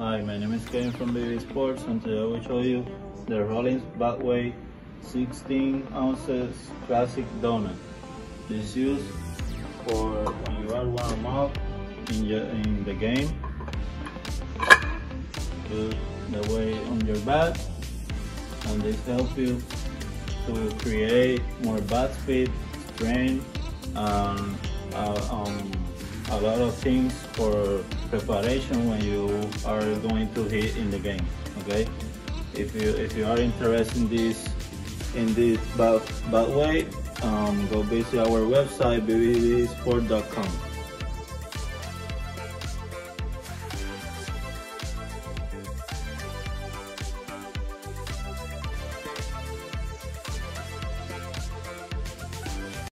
Hi, my name is Kevin from BW Sports, and today I will show you the Rawlings BW 16 ounces classic donut. This is used for when you are warm up in the game. Put the weight on your bat, and this helps you to create more bat speed, strength, and a lot of things for preparation when you are going to hit in the game. Okay, if you are interested in this bat weight, go visit our website bwsport.com.